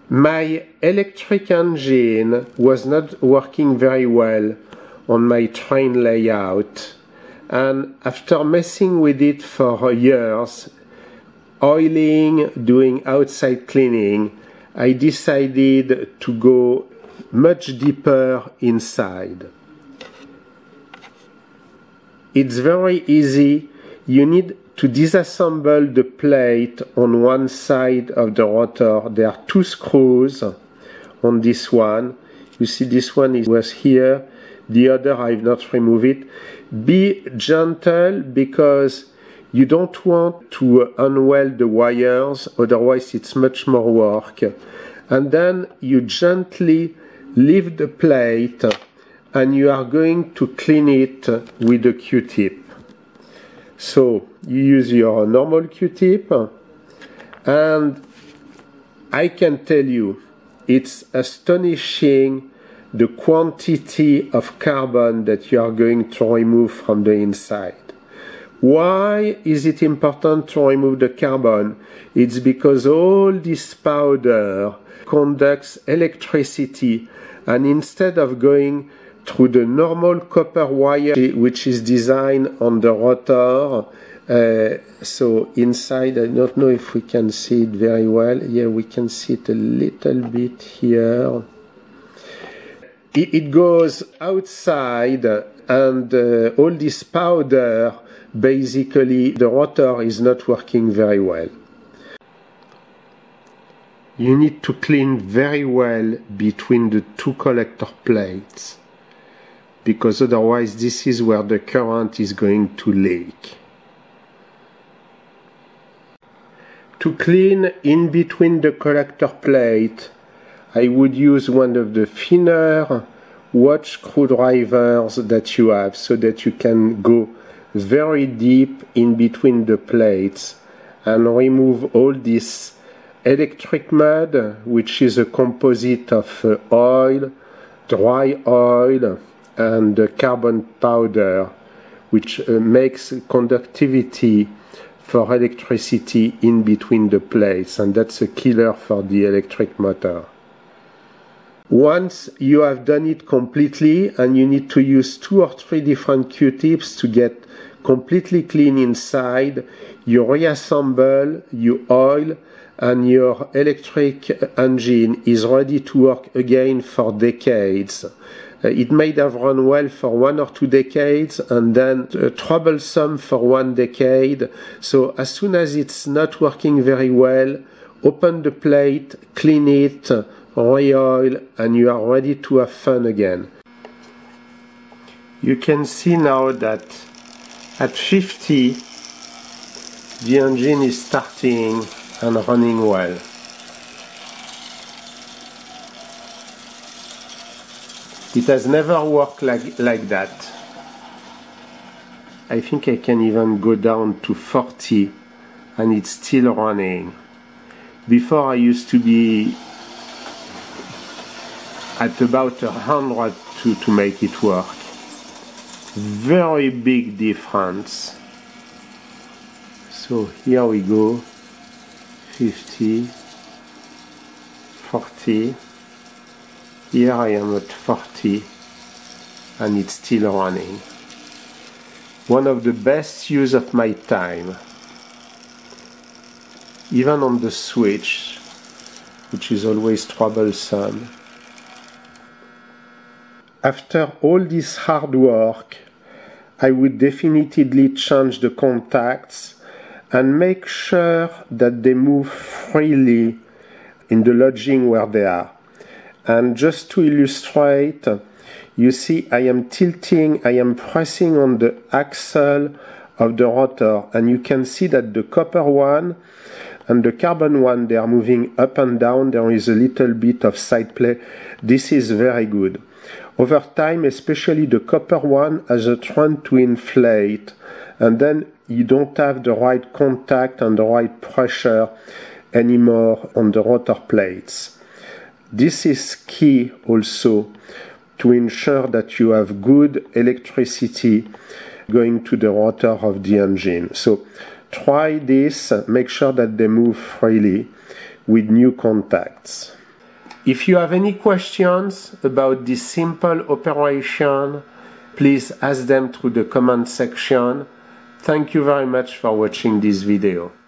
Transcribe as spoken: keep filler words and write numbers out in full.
My electric engine was not working very well on my train layout, and after messing with it for years, oiling, doing outside cleaning, I decided to go much deeper inside. It's very easy. You need to disassemble the plate on one side of the rotor. There are two screws on this one. You see this one is, was here, the other I've not removed it. Be gentle because you don't want to unweld the wires, otherwise it's much more work. And then you gently lift the plate and you are going to clean it with a Q-tip. So you use your normal Q-tip, and I can tell you it's astonishing the quantity of carbon that you are going to remove from the inside. Why is it important to remove the carbon? It's because all this powder conducts electricity, and instead of going through the normal copper wire which is designed on the rotor, uh, so inside, I don't know if we can see it very well. Yeah, we can see it a little bit here. It, it goes outside, and uh, all this powder, basically the rotor is not working very well. You need to clean very well between the two collector plates, because otherwise this is where the current is going to leak. To clean in between the collector plate, I would use one of the thinner watch screwdrivers that you have, so that you can go very deep in between the plates and remove all this electric mud, which is a composite of uh, oil, dry oil, and uh, carbon powder, which uh, makes conductivity for electricity in between the plates, and that's a killer for the electric motor. Once you have done it completely, and you need to use two or three different Q-tips to get completely clean inside, you reassemble, you oil, and your electric engine is ready to work again for decades. Uh, it may have run well for one or two decades, and then uh, troublesome for one decade. So as soon as it's not working very well, open the plate, clean it, re-oil, and you are ready to have fun again. You can see now that at fifty, the engine is starting and running well. It has never worked like, like that. I think I can even go down to forty and it's still running. Before I used to be at about a hundred to, to make it work. Very big difference. So here we go, fifty, forty. Here I am at forty, and it's still running. One of the best use of my time, even on the switch, which is always troublesome. After all this hard work, I would definitely change the contacts and make sure that they move freely in the lodging where they are. And just to illustrate, you see I am tilting, I am pressing on the axle of the rotor, and you can see that the copper one and the carbon one, they are moving up and down. There is a little bit of side play. This is very good. Over time, especially the copper one has a trend to inflate, and then you don't have the right contact and the right pressure anymore on the rotor plates. This is key also to ensure that you have good electricity going to the rotor of the engine. So try this, make sure that they move freely with new contacts. If you have any questions about this simple operation, please ask them through the comment section. Thank you very much for watching this video.